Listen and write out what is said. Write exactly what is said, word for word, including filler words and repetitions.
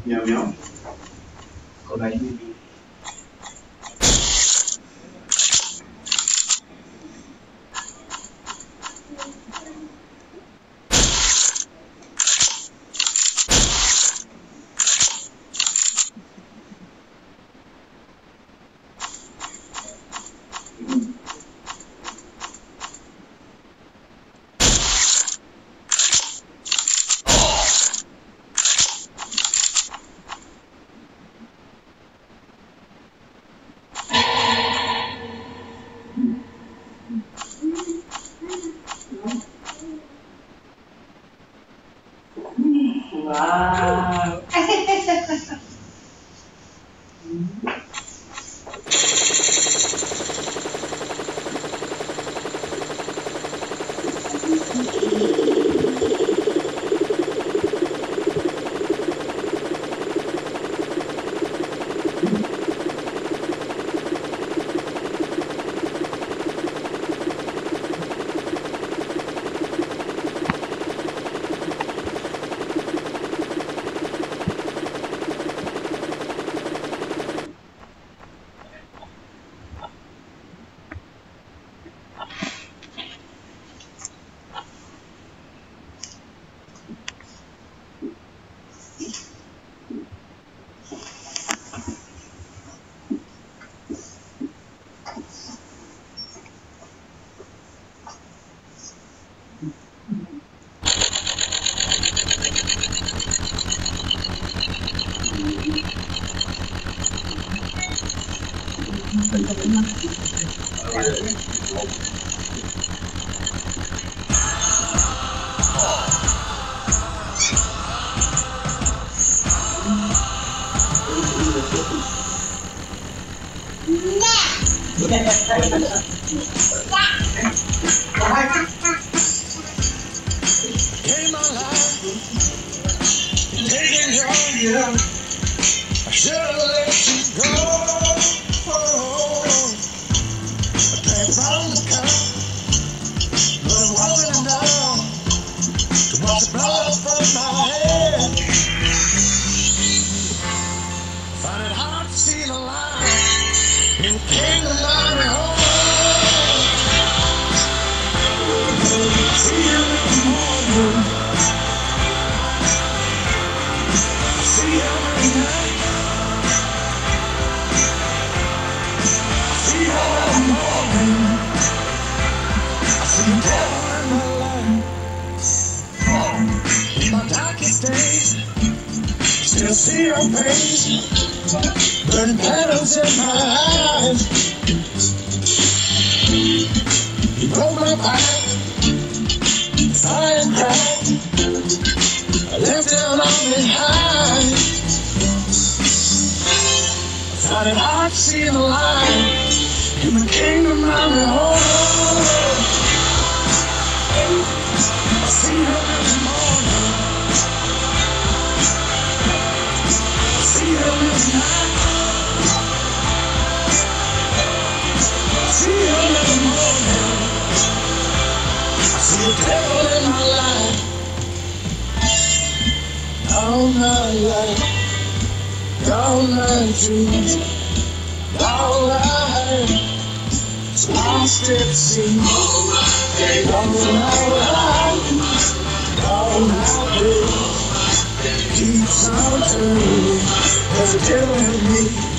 Mèo méo. Cậu này đi. Wow. Came my life, taking you on, yeah. I should have let you go. I came from the cup, but it wasn't enough to wash the blood from my head. Find it hard to see the light in the kingdom of my home. See you in the morning. See you every night. See you every morning. I see you devil in my life. In my darkest days, still see your face. Burning petals in my eyes. You broke my back. I am proud, I left down on behind. I found it hard to see the light in the kingdom of the home. I see you every morning. I see you every night. I see you every morning. See the devil in my life, all my life, all my dreams, all I had, it's lost at sea. All my life, all my days, keeps on turning, there's a devil in me.